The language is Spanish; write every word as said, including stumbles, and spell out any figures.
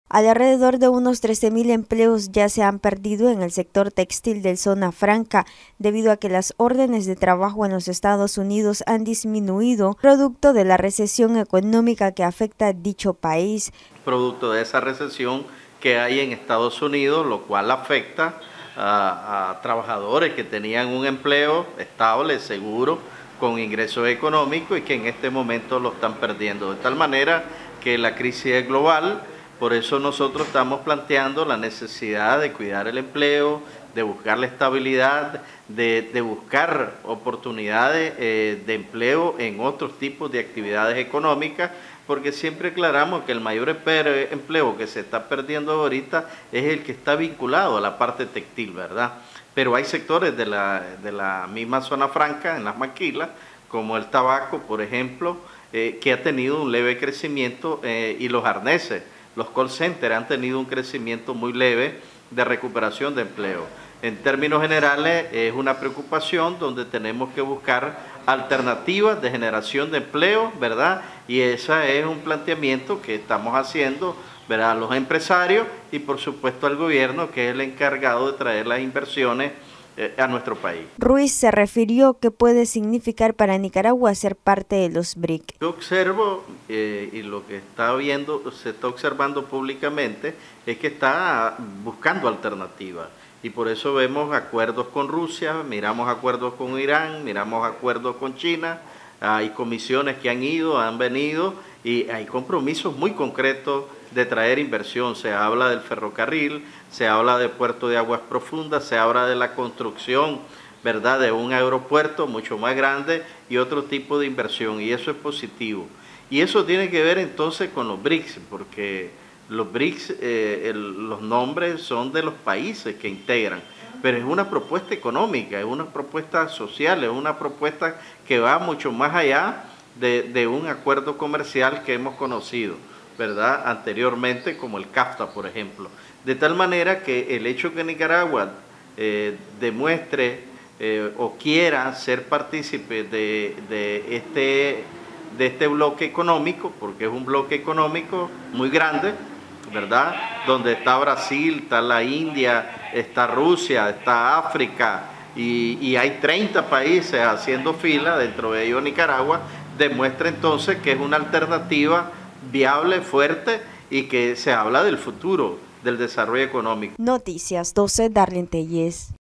Alrededor de unos trece mil empleos ya se han perdido en el sector textil del Zona Franca, debido a que las órdenes de trabajo en los Estados Unidos han disminuido, producto de la recesión económica que afecta a dicho país. Producto de esa recesión que hay en Estados Unidos, lo cual afecta a, a trabajadores que tenían un empleo estable, seguro, con ingresos económicos y que en este momento lo están perdiendo. De tal manera que la crisis es global. Por eso nosotros estamos planteando la necesidad de cuidar el empleo, de buscar la estabilidad, de, de buscar oportunidades eh, de empleo en otros tipos de actividades económicas, porque siempre aclaramos que el mayor empleo que se está perdiendo ahorita es el que está vinculado a la parte textil, ¿verdad? Pero hay sectores de la, de la misma zona franca, en las maquilas, como el tabaco, por ejemplo, eh, que ha tenido un leve crecimiento eh, y los arneses. Los call centers han tenido un crecimiento muy leve de recuperación de empleo. En términos generales es una preocupación donde tenemos que buscar alternativas de generación de empleo, ¿verdad? Y ese es un planteamiento que estamos haciendo, ¿verdad?, a los empresarios y por supuesto al gobierno, que es el encargado de traer las inversiones a nuestro país. Ruiz se refirió que puede significar para Nicaragua ser parte de los B R I C. Yo observo eh, y lo que está viendo, se está observando públicamente, es que está buscando alternativas. Y por eso vemos acuerdos con Rusia, miramos acuerdos con Irán, miramos acuerdos con China, hay comisiones que han ido, han venido y hay compromisos muy concretos de traer inversión. Se habla del ferrocarril, se habla de puerto de aguas profundas, se habla de la construcción, ¿verdad?, de un aeropuerto mucho más grande y otro tipo de inversión, y eso es positivo. Y eso tiene que ver entonces con los B R I C S, porque los B R I C S, eh, el, los nombres son de los países que integran, pero es una propuesta económica, es una propuesta social, es una propuesta que va mucho más allá de, de un acuerdo comercial que hemos conocido, ¿verdad?, anteriormente, como el CAFTA, por ejemplo. De tal manera que el hecho que Nicaragua eh, demuestre eh, o quiera ser partícipe de, de, este, de este bloque económico, porque es un bloque económico muy grande, ¿verdad?, donde está Brasil, está la India, está Rusia, está África, y, y hay treinta países haciendo fila, dentro de ellos Nicaragua, demuestra entonces que es una alternativa viable, fuerte, y que se habla del futuro, del desarrollo económico. Noticias doce, Darlene Telles.